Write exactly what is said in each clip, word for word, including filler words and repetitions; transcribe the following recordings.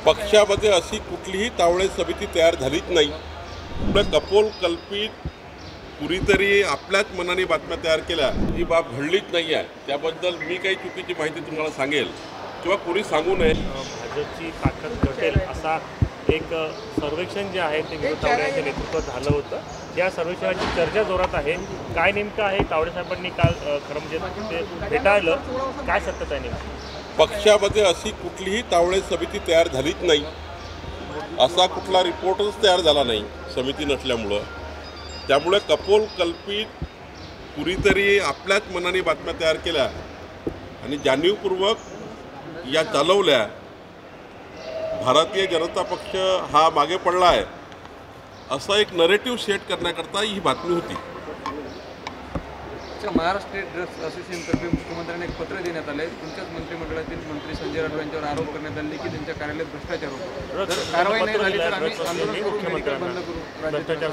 पक्षामध्ये अशी कुठलीही तावडे समिती तयार झालीच नाही। पुढे कपोल कल्पित कुणीतरी आपल्याच मनाने बातम्या तयार केल्या ही बाब घडलीच नाही आहे। त्याबद्दल मी काही चुकीची माहिती तुम्हाला सांगेल किंवा कोणी सांगू नये। भाजपची ताकद घटेल असा एक सर्वेक्षण जे आहे ते विनोद तावडे यांच्या नेतृत्वात झालं होतं। या सर्वेक्षणाची चर्चा जोरात आहे। काय नेमकं आहे तावडे साहेबांनी काल खरं म्हणजे ते भेटायला काय सत्यता आहे नेमकी? पक्षामध्ये अशी कुठलीही तावडे समिती तयार झालीच नाही, असा कुठला रिपोर्टच तयार झाला नाही समिती नसल्यामुळं। त्यामुळे कपोल कल्पित कुणीतरी आपल्याच मनाने बातम्या तयार केल्या आणि जाणीवपूर्वक या चालवल्या। भारतीय जनता पक्ष हा मागे पडला आहे असा एक नरेटिव्ह सेट करण्याकरता ही बातमी होती। महाराष्ट्र स्टेट ड्रग्स असोसिएशनतर्फे मुख्यमंत्र्यांना एक पत्र देण्यात आले। तुमच्याच मंत्रिमंडळातील मंत्री संजय राठोड यांच्यावर आरोप करण्यात आले की त्यांच्या कार्यालयात भ्रष्टाचार होतो। जर कारवाई नाही झाली तर आम्ही आंदोलन करू, मेडिकल बंद करू।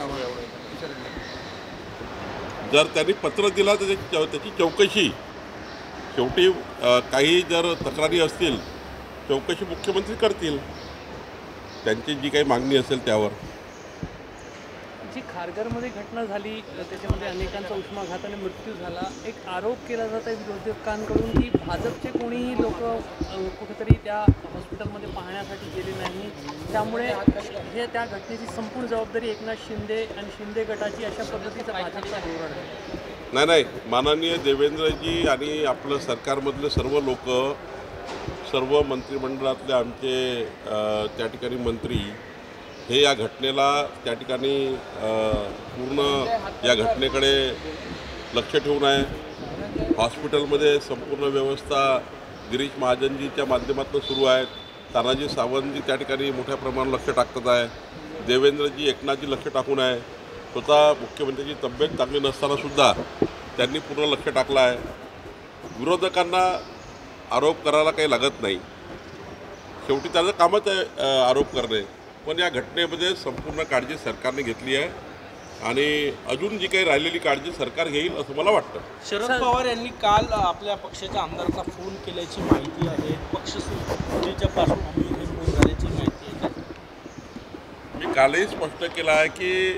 जर त्यांनी पत्र दिला तर त्याची चौकशी शेवटी काही जर तक्रारी असतील चौकशी मुख्यमंत्री करतील त्यांची जी काही मागणी असेल त्यावर। जी खारघरमध्ये घटना झाली त्याच्यामध्ये अनेकांचा उष्माघाताने मृत्यू झाला। एक आरोप केला जात आहे विरोधकांकडून की भाजपचे कोणीही लोक कुठेतरी त्या हॉस्पिटलमध्ये पाहण्यासाठी गेले नाही, त्यामुळे हे त्या घटनेची संपूर्ण जबाबदारी एकनाथ शिंदे आणि शिंदे गटाची अशा पद्धतीचं भाजपचा धोरण आहे। नाही नाही माननीय देवेंद्रजी आणि आपलं सरकारमधले सर्व लोक, सर्व मंत्रिमंडळातले आमचे त्या ठिकाणी मंत्री हे या घटनेला त्या ठिकाणी पूर्ण या घटनेकडे लक्ष ठेवून आहे। हॉस्पिटलमध्ये संपूर्ण व्यवस्था गिरीश महाजनजीच्या माध्यमातून सुरू आहे। तानाजी सावंतजी त्या ठिकाणी मोठ्या प्रमाणात लक्ष टाकत आहे। देवेंद्रजी एकनाथजी लक्ष टाकून आहे। स्वतः मुख्यमंत्र्यांची तब्येत चांगली नसतानासुद्धा त्यांनी पूर्ण लक्ष टाकलं आहे। विरोधकांना आरोप करायला काही लागत नाही, शेवटी त्याचं कामच आहे आरोप करणे। पण या घटनेमध्ये संपूर्ण काळजी सरकारने घेतली आहे आणि अजून जी काही राहिलेली काळजी सरकार घेईल असं मला वाटतं। शरद पवार यांनी काल आपल्या पक्षाच्या आमदारांना फोन केल्याची माहिती आहे। पक्ष सुरूच्या पार्श्वभूमीवर फोन झाल्याची माहिती आहे। मी कालही स्पष्ट केलं आहे की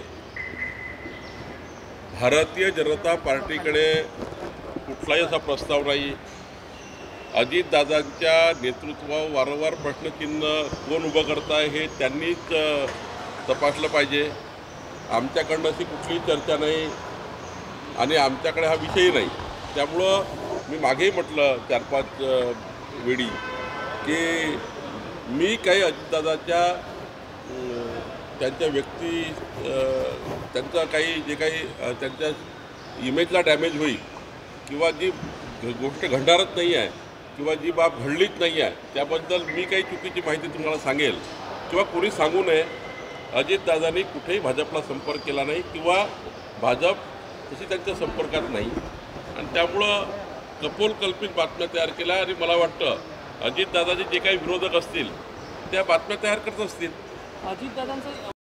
भारतीय जनता पार्टीकडे कुठलाही असा प्रस्ताव नाही। अजितदादांच्या नेतृत्वावर वारंवार प्रश्नचिन्ह कोण उभं करत आहे हे त्यांनीच तपासलं पाहिजे। आमच्याकडनं अशी कुठलीही चर्चा नाही आणि आमच्याकडे हा विषयही नाही। त्यामुळं मी मागेही म्हटलं चार पाच वेळी की मी काही अजितदादाच्या त्यांच्या व्यक्ती त्यांचं काही जे काही त्यांच्या इमेजला डॅमेज होईल किंवा जी गोष्ट घडणारच नाही आहे किंवा जी बाब घडलीच नाही आहे त्याबद्दल मी काही चुकीची माहिती तुम्हाला सांगेल किंवा कोणी सांगू नये। अजितदादांनी कुठेही भाजपला संपर्क केला नाही किंवा भाजप तशी त्यांच्या संपर्कात नाही आणि त्यामुळं कपोल कल्पित बातम्या तयार केल्या आणि मला वाटतं अजितदादाचे जे काही विरोधक असतील त्या बातम्या तयार करत असतील। अजितदादांचं